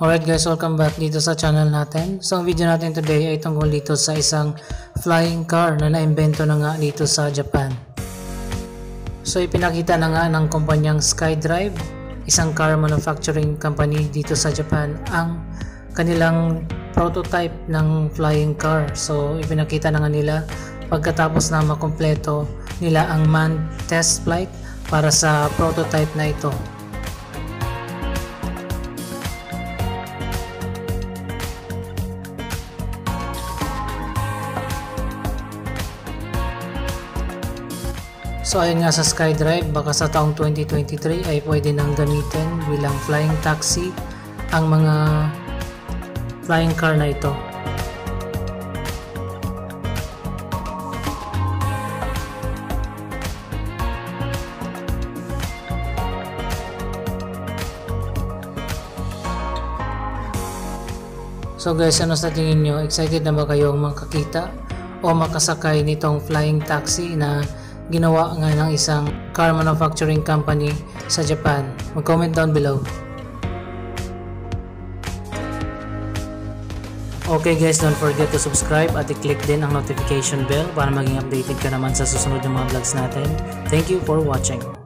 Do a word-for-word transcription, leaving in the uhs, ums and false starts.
Alright guys, welcome back dito sa channel natin. So ang video natin today ay tungkol dito sa isang flying car na naimbento na nga dito sa Japan. So ipinakita na nga ng kumpanyang SkyDrive, isang car manufacturing company dito sa Japan, ang kanilang prototype ng flying car. So ipinakita na nga nila pagkatapos na makumpleto nila ang manned test flight para sa prototype na ito. So ayun nga sa SkyDrive, baka sa taong twenty twenty-three ay pwede nang gamitin bilang flying taxi ang mga flying car na ito. So guys, ano sa tingin nyo? Excited na ba kayong makakita o makasakay nitong flying taxi na ginawa nga ng isang car manufacturing company sa Japan? Mag-comment down below. Okay guys, don't forget to subscribe at i-click din ang notification bell para maging updated ka naman sa susunod ng mga vlogs natin. Thank you for watching.